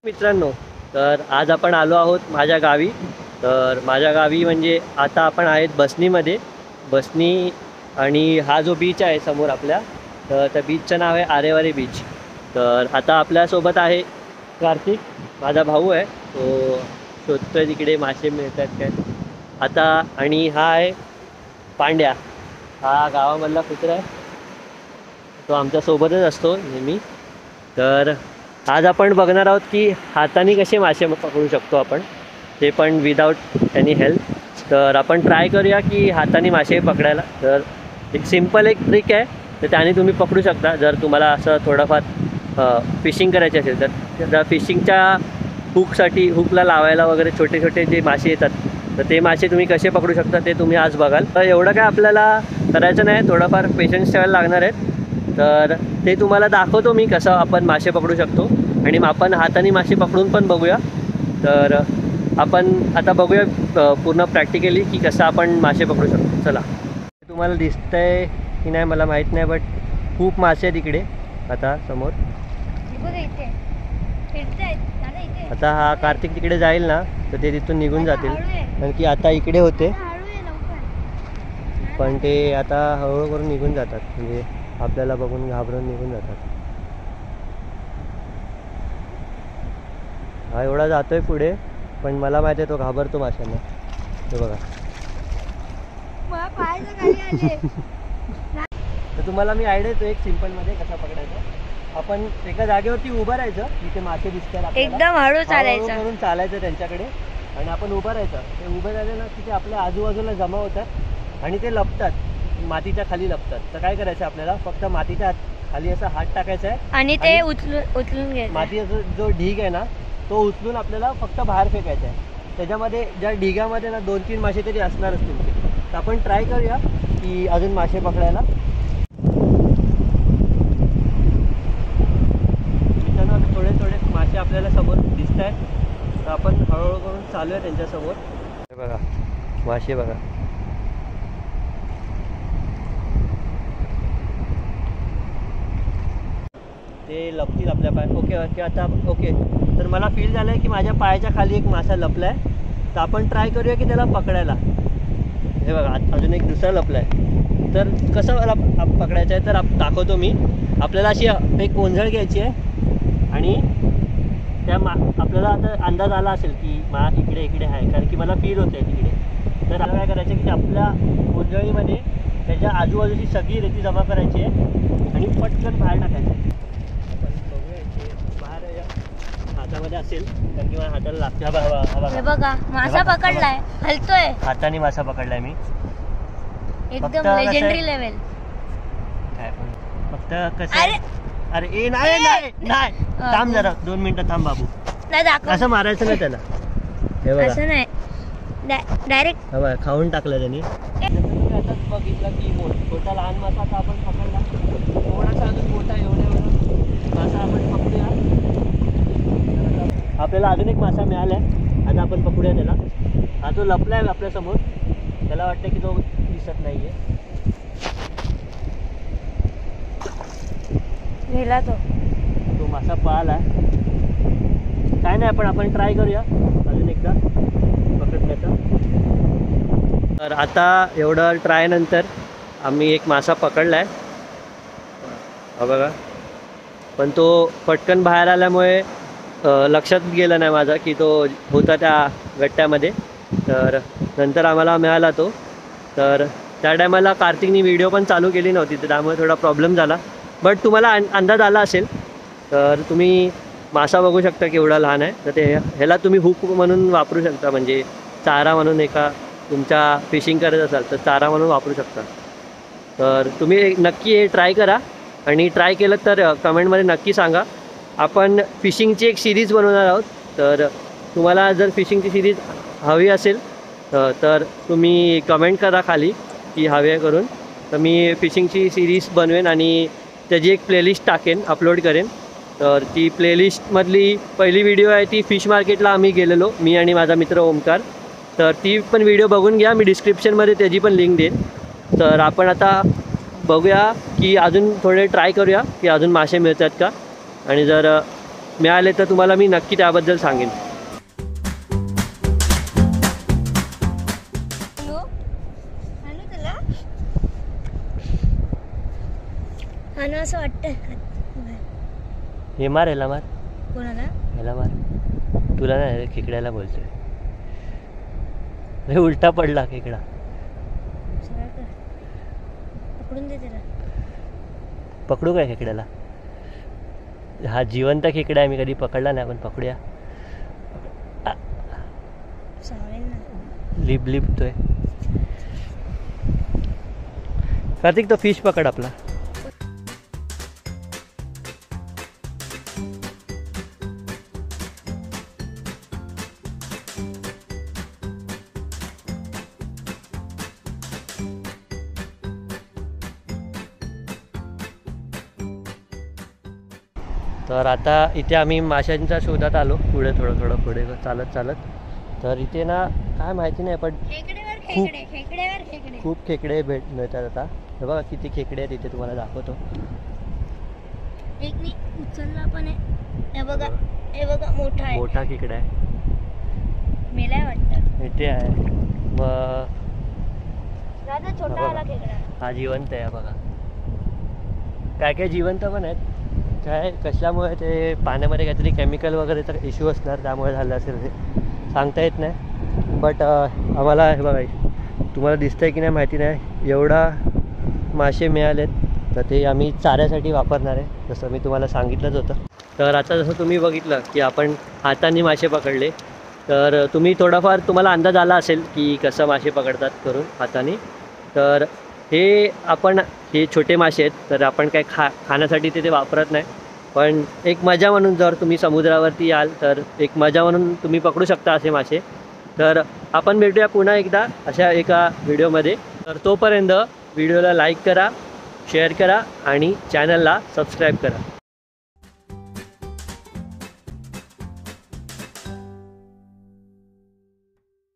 मित्रांनो, तर आज आपण आलो आहोत माझ्या गावी. तर माझ्या गावी म्हणजे आता आपण आहेत बसनीमध्ये. बसनी आणि हा जो बीच आहे समोर आपल्या, तर त्या बीचचं नाव आहे आरेवारे बीच. तर आता आपल्यासोबत आहे कार्तिक, माझा भाऊ आहे. तो शोधतोय तिकडे मासे मिळतात काय आता. आणि हा आहे पांड्या, हा गावामधला कुत्रा आहे. तो आमच्यासोबतच असतो नेहमी. तर आज आपण बघणार आहोत की हाताने कसे मासे पकडू शकतो आपण, ते पण विदाऊट एनी हेल्प. तर आपण ट्राय करूया की हाताने मासे पकडायला. तर एक सिम्पल एक ट्रिक आहे, तर त्याने तुम्ही पकडू शकता. जर तुम्हाला असं थोडंफार फिशिंग करायची असेल तर फिशिंगच्या हुकसाठी, हुकला लावायला वगैरे छोटे छोटे जे मासे येतात, तर ते मासे तुम्ही कसे पकडू शकता ते तुम्ही आज बघाल. तर एवढं काय आपल्याला करायचं नाही, थोडंफार पेशन्स ठेवायला लागणार आहेत. तर ते तुम्हाला दाखवतो मी कसं आपण मासे पकडू शकतो. आणि आपण हाताने मासे पकडून पण बघूया. तर आपण आता बघूया पूर्ण प्रॅक्टिकली की कसं आपण मासे पकडू शकतो. चला, तुम्हाला दिसतंय की नाही मला माहीत नाही, बट खूप मासे आहेत इकडे आता समोर. आता हा कार्तिक तिकडे जाईल ना, तर ते तिथून निघून जातील, कारण की आता इकडे होते पण ते आता हळूहळू करून निघून जातात. म्हणजे आपल्याला बघून घाबरून निघून जातात. हा एवढा जातोय पुढे, पण मला माहिती आहे तो घाबरतो माशांना. हे बघा. तर तुम्हाला मी आयडिया देतो एक सिंपलमध्ये कसा पकडायचा. आपण एका जागेवरती उभं राहायचं, तिथे मासे दिसतात, एकदम हळू चालायचं, म्हणून चालायचं त्यांच्याकडे. आणि आपण उभं राहायचं. ते उभं राहिले ना की ते आपल्या आजूबाजूला जमा होतात आणि ते लपतात, मातीच्या खाली लपतात. तर काय करायचं आपल्याला, फक्त मातीच्या खाली असा हात टाकायचा आहे आणि ते उचलून घ्यायचं. मातीचा जो ढीग आहे ना, तो उचलून आपल्याला फक्त बाहेर फेकायचा आहे. त्याच्यामध्ये ज्या ढिगामध्ये ना 2-3 मासे तरी असणारच तुमचे. तर आपण ट्राय करूया की अजून मासे पकडायला. मित्रांनो, आता थोडे थोडे मासे आपल्याला समोर दिसत आहेत, तर आपण हळूहळू करून चालूया त्यांच्यासमोर. हे बघा मासे बघा. ते लपतील आपल्या पाय. ओके ओके, आता ओके. तर मला फील झालं आहे की माझ्या पायाच्या खाली एक मासा लपला आहे. तर आपण ट्राय करूया की त्याला पकडायला. हे बघा, अजून एक दुसरा लपला आहे. तर कसं मला पकडायचं आहे तर दाखवतो मी. आपल्याला अशी एक कोंझळ घ्यायची आहे आणि त्या आपल्याला आता अंदाज आला असेल की इकडे इकडे आहे, कारण की मला फील होतं आहे तिकडे. तर आपल्याला काय करायचं की आपल्या कोंझळीमध्ये त्याच्या आजूबाजूची सगळी रेती जमा करायची आहे आणि पटकन बाहेर टाकायचं आहे. हातामध्ये असेल, कारण की माझ्या हाताला लागते. बघा मासा पकडलाय, हलतोय. हाताने मासा पकडलाय मी, एकदम लेजेंडरी लेवल. फक्त कसं, अरे ए नाही नाही नाही, थांब जरा 2 मिनिटं थांब बाबू. असं मारायचं नाही त्याला. हे बघा, असं नाही, डायरेक्ट खाऊन टाकलं त्यांनी. आता बघितलं की छोटा लहान मासा आता आपण पकडला, थोडासा अजून मोठा एवढा मासा आपण पकडूया. आपल्याला अजून एक मासा मिळाला आहे, आता आपण पकडूया त्याला. हा तो लपला आहे आपल्यासमोर, त्याला वाटतं की तो दिसत नाही आहे. गेला तो मासा पळाला. काय नाही, आपण ट्राय करूया अजून एकदा पकडण्याचा. तर आता एवढं ट्राय नंतर आम्ही एक मासा पकडला आहे, हा बघा. पण तो पटकन बाहेर आल्यामुळे लक्षात गेलं नाही माझा की तो होता त्या गट्ट्यामध्ये. तर नंतर आम्हाला मिळाला तो. तर त्या टायमाला कार्तिकनी व्हिडिओ पण चालू केली नव्हती, तर त्यामुळे थोडा प्रॉब्लेम झाला. बट तुम्हाला अंदाज आला असेल. तर तुम्ही मासा बघू शकता की एवढा लहान आहे. तर ते ह्याला तुम्ही हुक म्हणून वापरू शकता, म्हणजे चारा म्हणून. एका तुमच्या फिशिंग करत असाल तर चारा म्हणून वापरू शकता. तर तुम्ही नक्की हे ट्राय करा, आणि ट्राय केलं तर कमेंटमध्ये नक्की सांगा. आपण फिशिंगची एक सिरीज बनवणार आहोत. तर तुम्हाला जर फिशिंगची सिरीज हवी असेल तर तुम्ही कमेंट करा खाली की हवी आहे करून. तर मी फिशिंगची सिरीज बनवेन आणि त्याची एक प्लेलिस्ट टाकेन, अपलोड करेन. तर ती प्लेलिस्टमधली पहिली व्हिडिओ आहे ती फिश मार्केटला आम्ही गेलेलो, मी आणि माझा मित्र ओमकार. तर ती पण व्हिडिओ बघून घ्या, मी डिस्क्रिप्शनमध्ये त्याची पण लिंक देईन. तर आपण आता बघूया की अजून थोडे ट्राय करूया की अजून मासे मिळतात का. आणि जर मिळाले तर तुम्हाला मी नक्की त्याबद्दल सांगेन. असं वाटतंय. हे मार, ह्याला मार, कोणाला? ह्याला मार. तुला नाही, खेकड्याला बोलतोय. हे उलटा पडला खेकडा. पकडून दे त्याला. पकडू काय खेकड्याला? हा जिवंत खेकडा आहे, मी कधी पकडला नाही, आपण पकडूया. लिप लिपतोय. कार्तिक तो फिश पकड आपला. तर आता इथे आम्ही माशांच्या शोधात आलो, पुढे थोडं पुढे चालत. तर इथे ना काय माहिती नाही, पण खूप खेकडे मिळतात आता. हे बघा किती खेकडे आहेत इथे, तुम्हाला दाखवतो. एक मी उचलला पण आहे. हे बघा मोठा आहे. मोठा खेकडा आहे. मेलाय वाटतं. इथे आहे. मग दादा छोटा आला खेकडा. हा जिवंत आहे बघा. काय जिवंत पण आहेत. काय कशामुळे ते पाण्यामध्ये काहीतरी केमिकल वगैरेचा इश्यू असणार, त्यामुळे झालं असेल ते सांगता येत नाही. बट आम्हाला हे बघा, तुम्हाला दिसतंय की नाही माहिती नाही, एवढा मासे मिळालेत. तर ते आम्ही चाऱ्यासाठी वापरणार आहे, जसं मी तुम्हाला सांगितलंच होतं. तर आता जसं तुम्ही बघितलं की आपण हाताने मासे पकडले, तर तुम्ही थोडाफार तुम्हाला अंदाज आला असेल की कसं मासे पकडतात करून हाताने. तर हे छोटे मासे आहेत, तर आपण काय खाण्यासाठी ते वापरत नाही, पण एक मजा म्हणून जर तुम्ही समुद्रावरती याल तर एक मजा म्हणून तुम्ही पकडू शकता असे मासे. तर आपण भेटूया पुन्हा एकदा अशा एका व्हिडिओमध्ये. तर तोपर्यंत व्हिडिओला लाईक करा, शेअर करा आणि चॅनलला सबस्क्राईब करा.